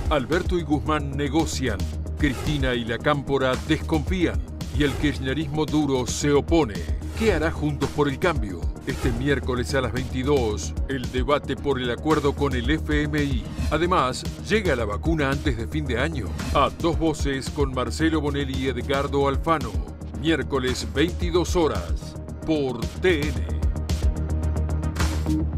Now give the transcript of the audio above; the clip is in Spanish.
Alberto y Guzmán negocian, Cristina y la Cámpora desconfían y el kirchnerismo duro se opone. ¿Qué hará Juntos por el Cambio? Este miércoles a las 22, el debate por el acuerdo con el FMI. Además, llega la vacuna antes de fin de año. A dos voces con Marcelo Bonelli y Edgardo Alfano. Miércoles 22 horas por TN.